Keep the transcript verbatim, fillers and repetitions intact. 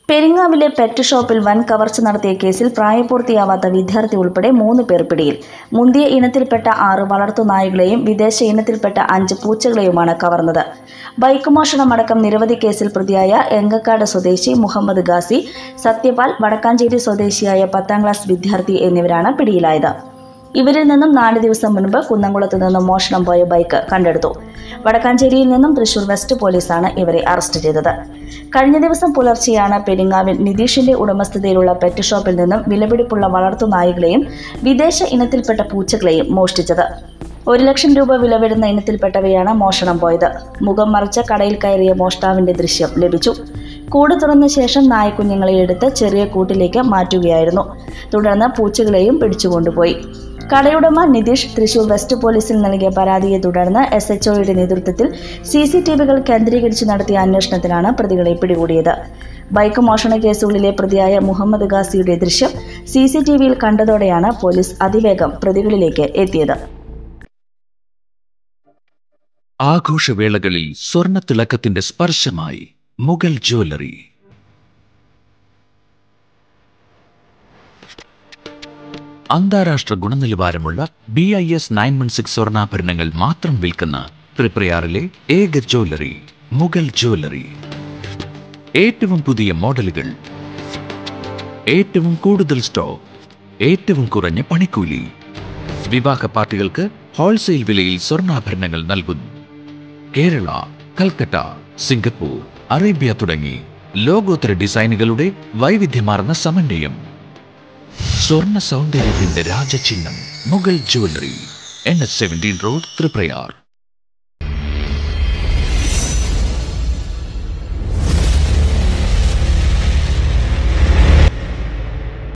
പെരിങ്ങാവിലെ pet ഷോപ്പിൽ വൻ കവർച്ച നടത്തിയ കേസിൽ പ്രായപൂർത്തിയാവാത്ത വിദ്യാർത്ഥി ഉൾപ്പെടെ മൂന്ന് പേർ പിടിയിൽ. മുന്തിയ ഇനത്തിൽപ്പെട്ട ആറ് വളർത്തുനായകളെയും വിദേശ ഇനത്തിൽപ്പെട്ട അഞ്ച് പൂച്ചകളെയുമാണ് കവർന്നത്. ബൈക്ക് മോഷണമടക്കം നിരവധി കേസിൽ പ്രതിയായ എങ്കക്കാട് സ്വദേശി മുഹമ്മദ് ഗാസി, സത്യപാൽ, വടക്കാഞ്ചേരി സ്വദേശിയായ പത്താം ക്ലാസ് വിദ്യാർത്ഥി എന്നിവരാണ് പിടിയിലായത്. ഇവരിൽ നിന്നും നാല് ദിവസം മുൻപ് കുന്നംകുളത്ത് നിന്നും മോഷണം പോയ ബൈക്ക് കണ്ടെടുത്തു. വടക്കാഞ്ചേരിയിൽ നിന്നും തൃശൂർ വെസ്റ്റ് പോലീസാണ് ഇവരെ അറസ്റ്റ് ചെയ്തത്. കഴിഞ്ഞ ദിവസം പുലർച്ചെയാണ് പെരിങ്ങാവിൽ നിതീഷിന്റെ ഉടമസ്ഥതയിലുള്ള പെറ്റ് ഷോപ്പിൽ നിന്നും വിലപിടിപ്പുള്ള വളർത്തുനായകളെയും വിദേശ ഇനത്തിൽപ്പെട്ട പൂച്ചകളെയും മോഷ്ടിച്ചത്. ഒരു ലക്ഷം രൂപ വില വരുന്ന ഇനത്തിൽപ്പെട്ടവയാണ് മോഷണം പോയത്. മുഖം മറച്ച കടയിൽ കയറിയ മോഷ്ടാവിന്റെ ദൃശ്യം ലഭിച്ചു. കൂട് തുറന്ന ശേഷം നായക്കുഞ്ഞുങ്ങളെ എടുത്ത് ചെറിയ കൂട്ടിലേക്ക് മാറ്റുകയായിരുന്നു. തുടർന്ന് പൂച്ചകളെയും പിടിച്ചുകൊണ്ടുപോയി. കടയുടമ നിതീഷ് തൃശൂർ വെസ്റ്റ് പോലീസിൽ നൽകിയ പരാതിയെ തുടർന്ന് എസ് എച്ച് ഒയുടെ നേതൃത്വത്തിൽ സി സി ടി വികൾ കേന്ദ്രീകരിച്ച് നടത്തിയ അന്വേഷണത്തിലാണ് പ്രതികളെ പിടികൂടിയത്. ബൈക്ക് മോഷണ കേസുകളിലെ പ്രതിയായ മുഹമ്മദ് ഗാസിയുടെ ദൃശ്യം സി സി ടി വിയിൽ കണ്ടതോടെയാണ് പോലീസ് അതിവേഗം പ്രതികളിലേക്ക് എത്തിയത്. ആഘോഷവേളകളിൽ സ്വർണ്ണ തിളക്കത്തിന്റെ സ്പർശമായി മുഗൾ ജ്വല്ലറി. അന്താരാഷ്ട്ര ഗുണനിലവാരമുള്ള B I S nine one six സ്വർണ്ണാഭരണങ്ങൾ മാത്രം വിൽക്കുന്ന തൃപ്രയാറിലെ ഏക ജ്വല്ലറി മുഗൾ ജ്വല്ലറി. ഏറ്റവും പുതിയ മോഡലുകൾ, ഏറ്റവും കൂടുതൽ സ്റ്റോക്ക്, ഏറ്റവും കുറഞ്ഞ പണിക്കൂലി. വിവാഹ പാർട്ടികൾക്ക് ഹോൾസെയിൽ വിലയിൽ സ്വർണ്ണാഭരണങ്ങൾ നൽകുന്നു. കേരള, കൽക്കട്ട, സിംഗപ്പൂർ, അറേബ്യ തുടങ്ങി ലോകോത്തര ഡിസൈനുകളുടെ വൈവിധ്യമാർന്ന സമന്വയം. സ്വർണ്ണ സൗന്ദര്യത്തിന്റെ രാജചിഹ്നം Mughal jewellery, N H seventeen road, Triprayar.